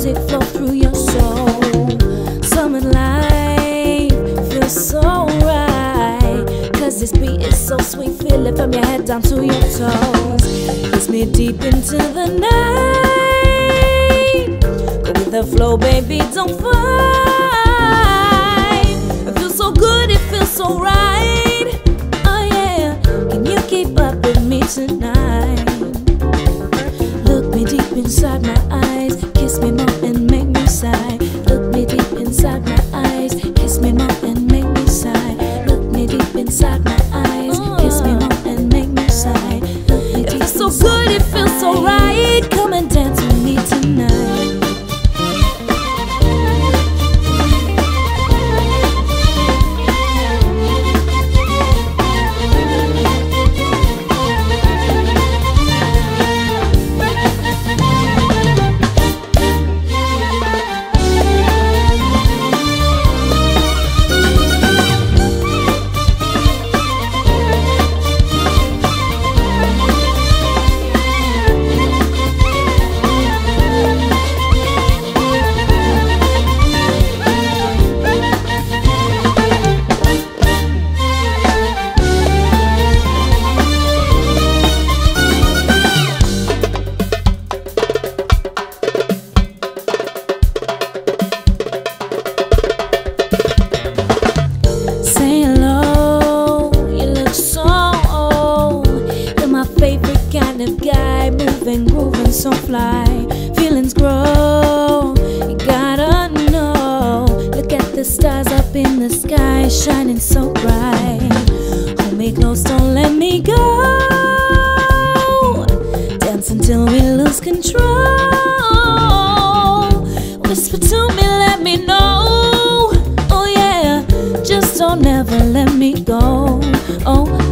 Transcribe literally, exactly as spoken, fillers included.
music flow through your soul. Summer life feels so right, cause this beat is so sweet. Feel it from your head down to your toes. It's me deep into the night. Go with the flow, baby, don't fight. It feels so good, it feels so right. Oh yeah, can you keep up with me tonight? Look me deep inside my eyes, kiss me more and make me sigh. Look me deep inside my eyes, kiss me more and make me sigh. Look me deep inside my eyes, kiss me more and make me sigh. Look me deep. It feels so good, it feels so right. Come and dance with me tonight. Kind of guy, moving, grooving, so fly. Feelings grow, you gotta know. Look at the stars up in the sky, shining so bright. Hold me close, don't let me go. Dance until we lose control. Whisper to me, let me know. Oh yeah, just don't ever let me go. Oh